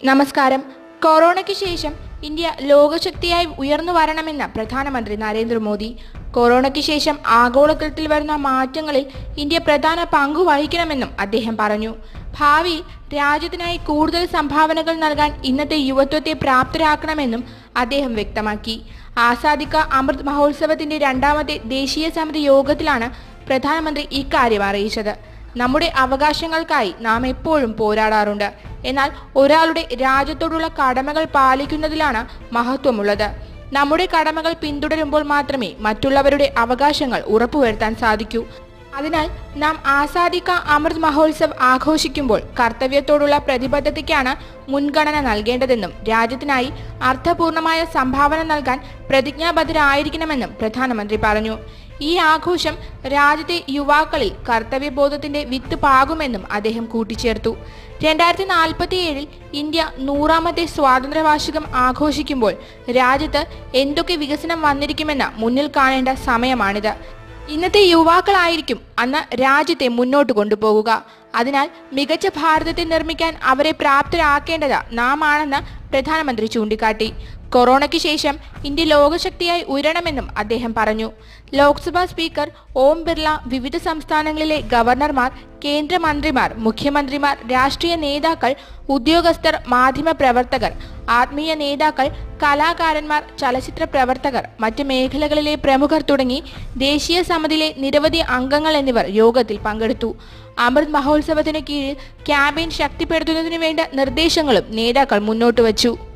നമസ്കാരം. കൊറോണയ്ക്ക് ശേഷം ഇന്ത്യ ലോകശക്തിയായി ഉയർന്നു വരണമെന്ന് പ്രധാനമന്ത്രി നരേന്ദ്രമോദി. കൊറോണയ്ക്ക് ശേഷം ആഗോളതലത്തിൽ വരുന്ന മാറ്റങ്ങളിൽ ഇന്ത്യ പ്രധാന പങ്കു വഹിക്കണമെന്നും അദ്ദേഹം പറഞ്ഞു. ഭാവിയിൽ രാജ്യത്തിനായി കൂടുതൽ സംഭാവനകൾ നൽകാൻ ഇന്നത്തെ യുവത്വത്തെ പ്രാപ്തരാക്കണമെന്നും അദ്ദേഹം വ്യക്തമാക്കി. ആസാദി കാ അമൃത് മഹോത്സവത്തിന്റെ രണ്ടാമത്തെ ദേശീയ സമിതി യോഗത്തിലാണ് പ്രധാനമന്ത്രി ഇക്കാര്യം അറിയിച്ചത്. നമ്മുടെ അവകാശങ്ങൾക്കായി നാം എപ്പോഴും പോരാടാറുണ്ട്. എന്നാൽ ഒരാളുടെ രാജ്യത്തോടുള്ള കടമകൾ പാലിക്കുന്നതിലാണ് മഹത്വമുള്ളത്. നമ്മുടെ കടമകൾ പിന്തുടരുമ്പോൾ മാത്രമേ മറ്റുള്ളവരുടെ അവകാശങ്ങൾ ഉറപ്പുവരുത്താൻ സാധിക്കൂ. അതിനാൽ നാം ആസാദി കാ അമൃത് മഹോത്സവ് ആഘോഷിക്കുമ്പോൾ കർത്തവ്യത്തോടുള്ള പ്രതിബദ്ധതയ്ക്കാണ് മുൻഗണന നൽകേണ്ടതെന്നും രാജ്യത്തിനായി അർത്ഥപൂർണമായ സംഭാവന നൽകാൻ പ്രതിജ്ഞാബദ്ധരായിരിക്കണമെന്നും പ്രധാനമന്ത്രി പറഞ്ഞു. ഈ ആഘോഷം രാജ്യത്തെ യുവാക്കളിൽ കർത്തവ്യബോധത്തിന്റെ വിത്ത് പാകുമെന്നും അദ്ദേഹം കൂട്ടിച്ചേർത്തു. 2047 ഇന്ത്യ 100ാമത്തെ സ്വാതന്ത്ര്യവാർഷികം ആഘോഷിക്കുമ്പോൾ രാജ്യത്ത് എന്തൊക്കെ വികസനം വന്നിരിക്കുമെന്ന് മുന്നിൽ കാണേണ്ട സമയമാണിത്. ഇന്നത്തെ യുവാക്കളായിരിക്കും അന്ന് രാജ്യത്തെ മുന്നോട്ട് കൊണ്ടുപോകുക. അതിനാൽ മികച്ച ഭാരതത്തെ നിർമ്മിക്കാൻ അവരെ പ്രാപ്തരാക്കേണ്ടത് നാം ആണെന്ന് പ്രധാനമന്ത്രി ചൂണ്ടിക്കാട്ടി. കൊറോണയ്ക്ക് ശേഷം ഇന്ത്യ ലോകശക്തിയായി ഉയരണമെന്നും അദ്ദേഹം പറഞ്ഞു. ലോക്സഭാ സ്പീക്കർ ഓം ബിർള, വിവിധ സംസ്ഥാനങ്ങളിലെ ഗവർണർമാർ, കേന്ദ്രമന്ത്രിമാർ, മുഖ്യമന്ത്രിമാർ, രാഷ്ട്രീയ നേതാക്കൾ, ഉദ്യോഗസ്ഥർ, മാധ്യമ പ്രവർത്തകർ, ആത്മീയ നേതാക്കൾ, കലാകാരന്മാർ, ചലച്ചിത്ര പ്രവർത്തകർ, മറ്റ് മേഖലകളിലെ പ്രമുഖർ തുടങ്ങി ദേശീയ സമിതിയിലെ നിരവധി അംഗങ്ങൾ എന്നിവർ യോഗത്തിൽ പങ്കെടുത്തു. അമൃത് മഹോത്സവത്തിന് കീഴിൽ ക്യാമ്പയിൻ ശക്തിപ്പെടുത്തുന്നതിനു വേണ്ട നിർദ്ദേശങ്ങളും നേതാക്കൾ മുന്നോട്ട് വച്ചു.